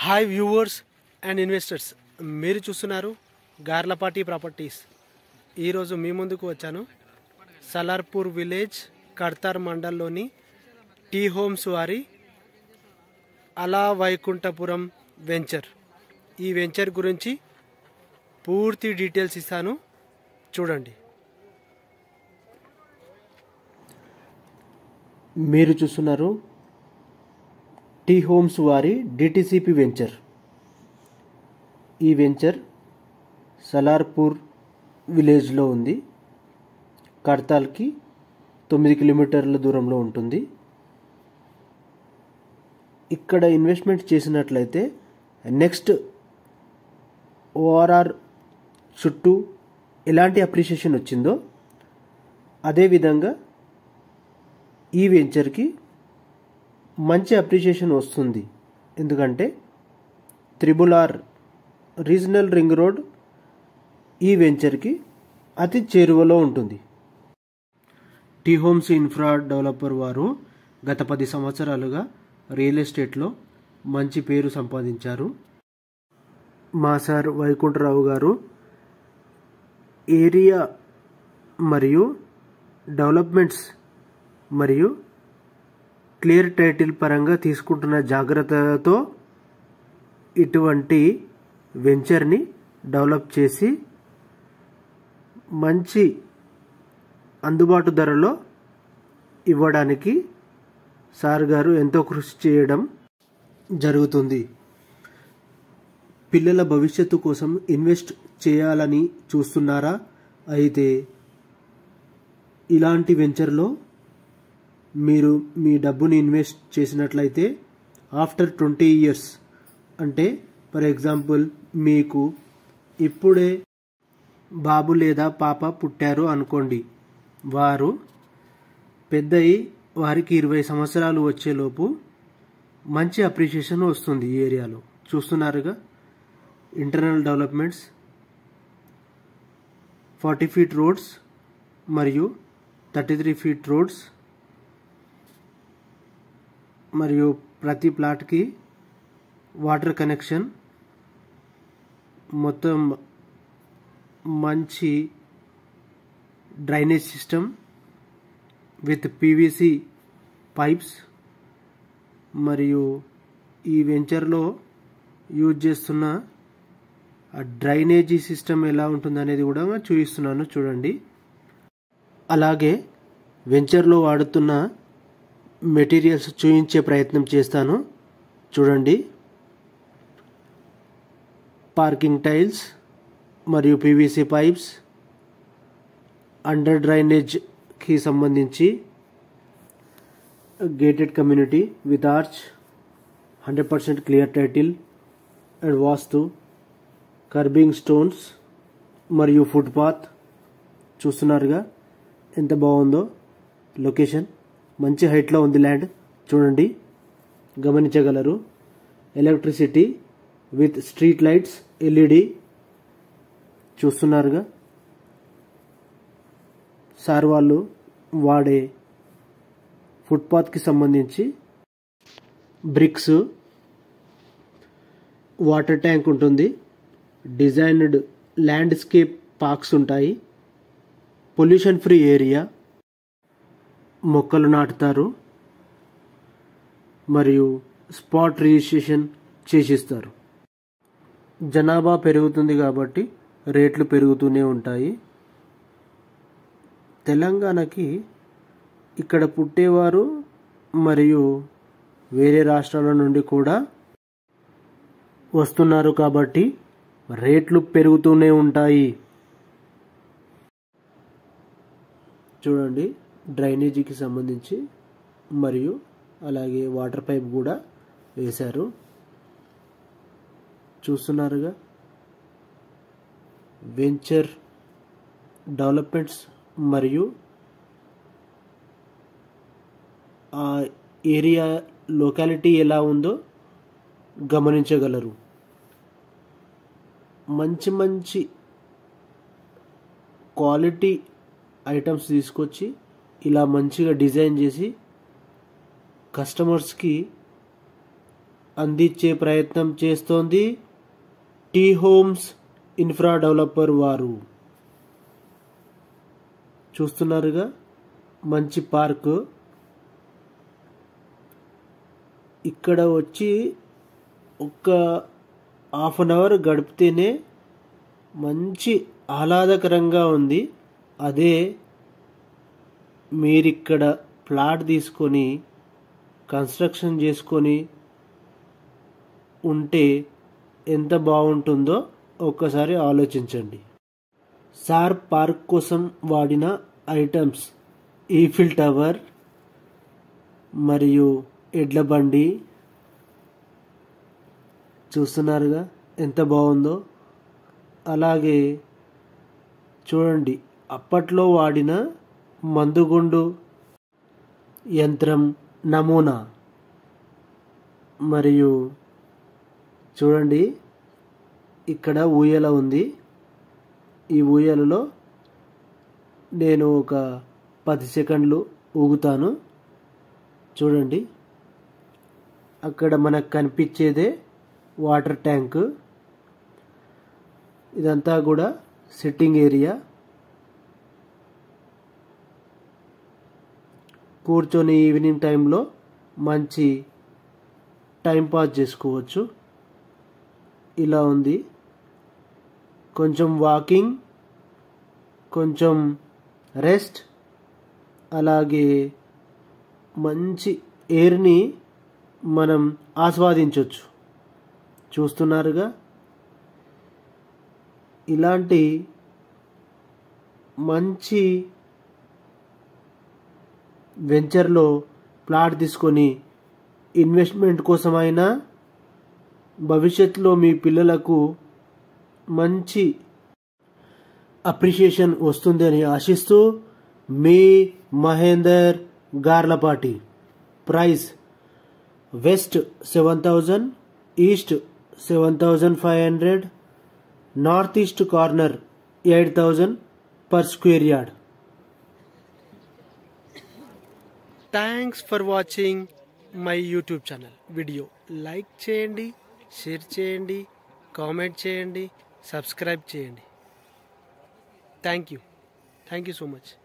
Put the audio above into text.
Hi viewers and investors, మీరు చూస్తున్నారు Garlapati properties. ఈరోజు మీ ముందుకు వచ్చాను. సలార్పూర్ విలేజ్, కడ్తార్ మండల్లోని టీ హోమ్స్ వారి అలా వైకుంఠపురం వెంచర్. ఈ వెంచర్ గురించి పూర్తి డీటెయిల్స్ ఇస్తాను, చూడండి. మీరు చూస్తున్నారు టీ హోమ్స్ వారి డిటిసిపి వెంచర్. ఈ వెంచర్ సలార్పూర్ విలేజ్లో ఉంది. కడ్తాల్కి 9 కిలోమీటర్ల దూరంలో ఉంటుంది. ఇక్కడ ఇన్వెస్ట్మెంట్ చేసినట్లయితే నెక్స్ట్ ఓఆర్ఆర్ చుట్టూ ఎలాంటి అప్రిషియేషన్ వచ్చిందో అదేవిధంగా ఈ వెంచర్కి మంచి అప్రిషియేషన్ వస్తుంది. ఎందుకంటే RRR రీజనల్ రింగ్ రోడ్ ఈ వెంచర్కి అతి చేరువలో ఉంటుంది. టీ హోమ్స్ ఇన్ఫ్రా డెవలపర్ వారు గత 10 సంవత్సరాలుగా రియల్ ఎస్టేట్లో మంచి పేరు సంపాదించారు. మా సార్ వైకుంఠరావు గారు ఏరియా మరియు డెవలప్మెంట్స్ మరియు క్లియర్ టైటిల్ పరంగా తీసుకుంటున్న జాగ్రత్తతో ఇటువంటి వెంచర్ని డెవలప్ చేసి మంచి అందుబాటు ధరలో ఇవ్వడానికి సార్ గారు ఎంతో కృషి చేయడం జరుగుతుంది. పిల్లల భవిష్యత్తు కోసం ఇన్వెస్ట్ చేయాలని చూస్తున్నారా? అయితే ఇలాంటి వెంచర్లో మీరు మీ డబ్బుని ఇన్వెస్ట్ చేసినట్లయితే ఆఫ్టర్ 20 ఇయర్స్, అంటే ఫర్ ఎగ్జాంపుల్ మీకు ఇప్పుడే బాబు లేదా పాప పుట్టారు అనుకోండి, వారు పెద్దయి వారికి 20 సంవత్సరాలు వచ్చేలోపు మంచి అప్రిషియేషన్ వస్తుంది. ఈ ఏరియాలో చూస్తున్నారుగా, ఇంటర్నల్ డెవలప్మెంట్స్, 40 ఫీట్ రోడ్స్ మరియు 33 ఫీట్ రోడ్స్ మరియు ప్రతి ప్లాట్కి వాటర్ కనెక్షన్, మొత్తం మంచి drainage system with PVC pipes. మరియు ఈ వెంచర్లో యూజ్ చేస్తున్న ఆ డ్రైనేజీ సిస్టమ్ ఎలా ఉంటుందనేది కూడా చూపిస్తున్నాను, చూడండి. అలాగే వెంచర్లో వాడుతున్న మెటీరియల్స్ చూపించే ప్రయత్నం చేస్తాను, చూడండి. పార్కింగ్ టైల్స్ మరియు పీవీసీ పైప్స్, అండర్ డ్రైనేజ్కి సంబంధించి gated community with arch, 100% clear title and vastu, curbing stones మరియు ఫుట్పాత్. చూస్తున్నారుగా ఎంత బాగుందో లొకేషన్. మంచి హైట్లో ఉంది ల్యాండ్, చూడండి, గమనించగలరు. Electricity with street lights, LED చూస్తున్నారుగా. సార్ వాళ్ళు వాడే ఫుట్పాత్కి సంబంధించి బ్రిక్స్, వాటర్ ట్యాంక్ ఉంటుంది, డిజైన్డ్ ల్యాండ్స్కేప్ పార్క్స్ ఉంటాయి, పొల్యూషన్ ఫ్రీ ఏరియా, మొక్కలు నాటుతారు మరియు స్పాట్ రిజిస్ట్రేషన్ చేసిస్తారు. జనాభా పెరుగుతుంది కాబట్టి రేట్లు పెరుగుతూనే ఉంటాయి. తెలంగాణకి ఇక్కడ పుట్టేవారు మరియు వేరే రాష్ట్రాల నుండి కూడా వస్తున్నారు కాబట్టి రేట్లు పెరుగుతూనే ఉంటాయి. చూడండి, డ్రైనేజీకి సంబంధించి మరియు అలాగే వాటర్ పైప్ కూడా వేశారు, చూస్తున్నారుగా. వెంచర్ డెవలప్మెంట్స్ మరియు ఆ ఏరియా లొకాలిటీ ఎలా ఉందో గమనించగలరు. మంచి మంచి క్వాలిటీ ఐటమ్స్ తీసుకొచ్చి ఇలా మంచిగా డిజైన్ చేసి కస్టమర్స్కి అందించే ప్రయత్నం చేస్తోంది టీ హోమ్స్ ఇన్ఫ్రా డెవలపర్ వారు. చూస్తున్నారుగా మంచి పార్కు. ఇక్కడ వచ్చి ఒక హాఫ్ అన్ అవర్ గడిపితేనే మంచి ఆహ్లాదకరంగా ఉంది. అదే మీరిక్కడ ప్లాట్ తీసుకొని కన్స్ట్రక్షన్ చేసుకొని ఉంటే ఎంత బాగుంటుందో ఒక్కసారి ఆలోచించండి. సార్ పార్క్ కోసం వాడిన ఐటమ్స్ ఈఫిల్ టవర్ మరియు ఎడ్ల బండి. చూస్తున్నారుగా ఎంత బాగుందో. అలాగే చూడండి అప్పట్లో వాడిన మందుగుండు యంత్రం నమూనా. మరియు చూడండి ఇక్కడ ఊయల ఉంది. ఈ ఊయలలో నేను ఒక 10 సెకండ్లు ఊగుతాను. చూడండి అక్కడ మనకు కనిపించేదే వాటర్ ట్యాంక్. ఇదంతా కూడా సిట్టింగ్ ఏరియా. కూర్చొని ఈవినింగ్ టైంలో మంచి టైం పాస్ చేసుకోవచ్చు. ఇలా ఉంది. కొంచెం వాకింగ్, కొంచెం రెస్ట్, అలాగే మంచి ఎయిర్ని మనం ఆస్వాదించవచ్చు. చూస్తున్నారుగా ఇలాంటి మంచి వెంచర్లో ప్లాట్ తీసుకొని ఇన్వెస్ట్మెంట్ కోసమైనా భవిష్యత్తులో మీ పిల్లలకు మంచి అప్రిషియేషన్ వస్తుందని ఆశిస్తూ మీ Mahender Garlapati. Price west 7,000, east 7,500, north east corner 8,000 per square yard. Thanks for watching my YouTube channel. Video like చేయండి, షేర్ చేయండి, కామెంట్ చేయండి, సబ్స్క్రైబ్ చేయండి. Thank you so much.